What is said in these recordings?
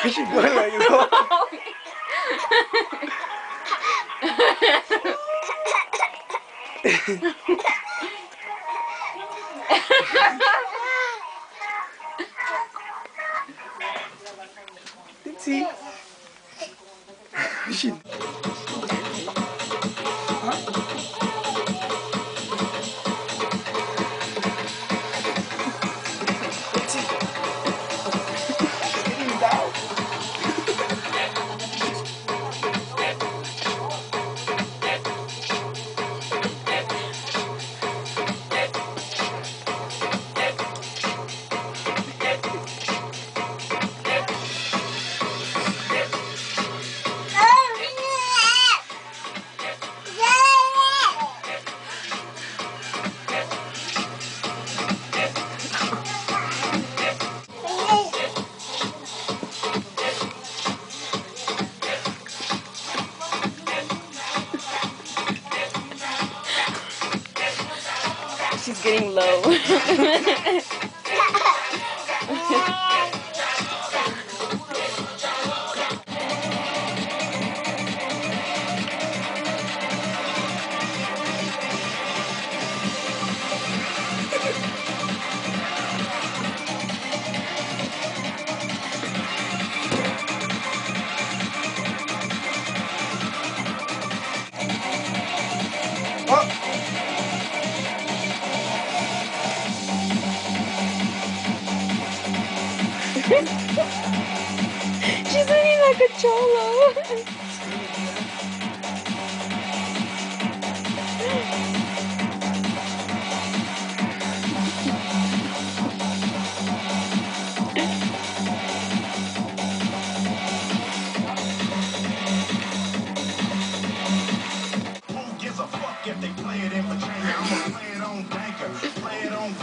She's going like that. Lindsay. She. She's getting low. She's eating like a cholo. Who gives a fuck if they play it in Virginia? I'ma play it on Banker, play it on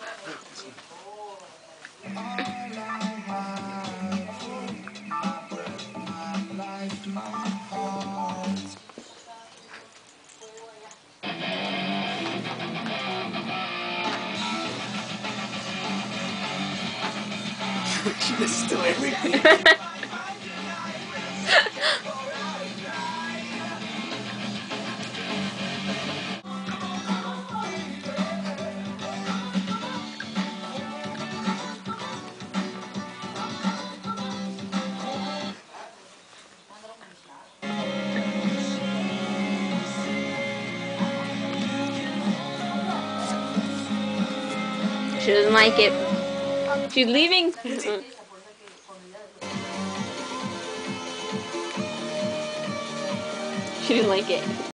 She listens to everything. She doesn't like it. She's leaving. She didn't like it.